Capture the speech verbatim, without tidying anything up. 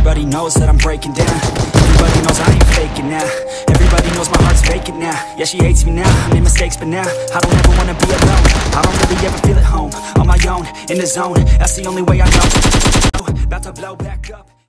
Everybody knows that I'm breaking down. Everybody knows I ain't faking now. Everybody knows my heart's vacant now. Yeah, she hates me now, I made mistakes but now I don't ever wanna be alone. I don't really ever feel at home. On my own, in the zone, that's the only way I know. About to blow back up.